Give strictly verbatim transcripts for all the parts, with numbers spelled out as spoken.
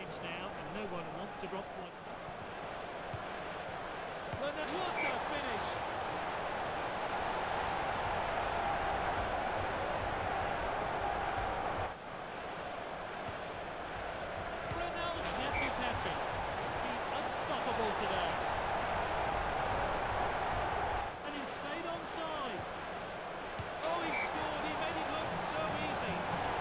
chance now, and no one wants to drop one. Well, then what a finish! Ronaldo gets his hat-trick. He's been unstoppable today. And he's stayed onside. Oh, he scored. He made it look so easy.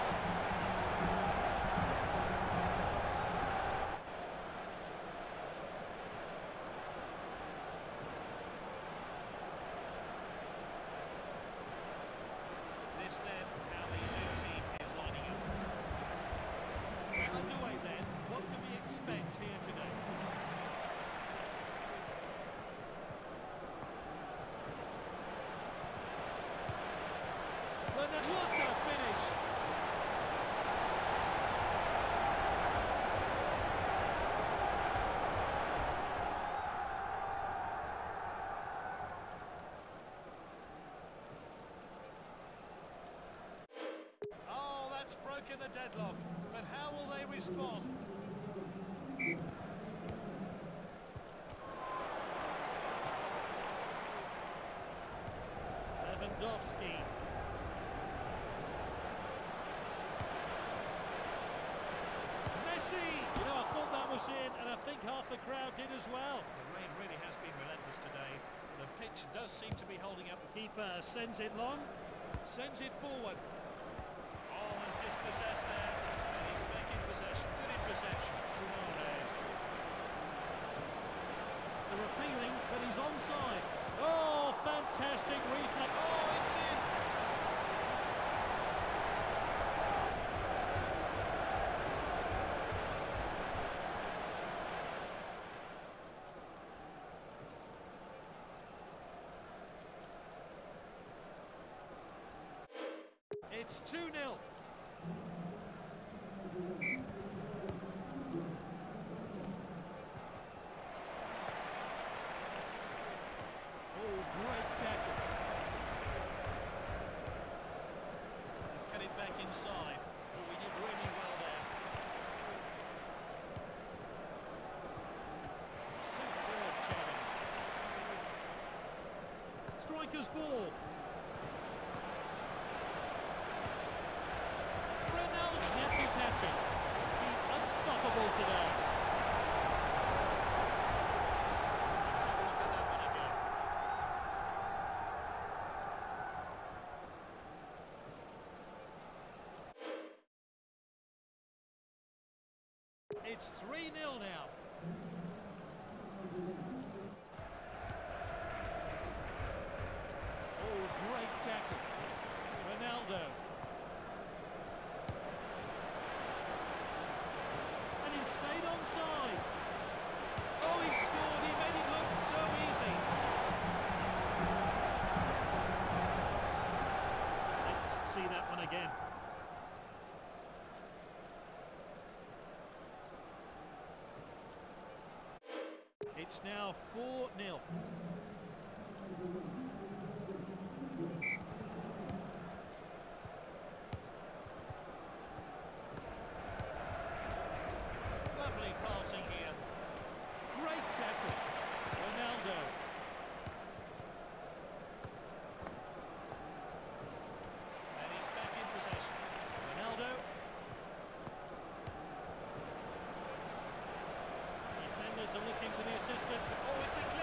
This then, how the new team is lining up. Underway then, what can we expect here today? Well, then what a finish! Oh, that's broken the deadlock. But how will they respond? Lewandowski. Messi! You know, I thought that was in, and I think half the crowd did as well. The rain really has been relentless today. The pitch does seem to be holding up. The keeper sends it long, sends it forward. Oh, and dispossessed there. And he's back in possession. Good interception. Suarez. They're appealing, but he's onside. Oh, fantastic reflex. Oh, it's in. It's two nil. Oh, great tackle. He's cut it back inside. Oh, we did really well there. Superb challenge. Striker's ball. Ronaldo gets his hat-trick. He's been unstoppable today. Let's have a look at that one again. It's three nil now. Oh, great tackle. Ronaldo. And he stayed onside. Oh, he scored. He made it look so easy. Let's see that one again. It's now four nil. Lovely passing here. Great tackle. Ronaldo. And he's back in possession. Ronaldo. Defenders are looking to the assistant. Oh, it's a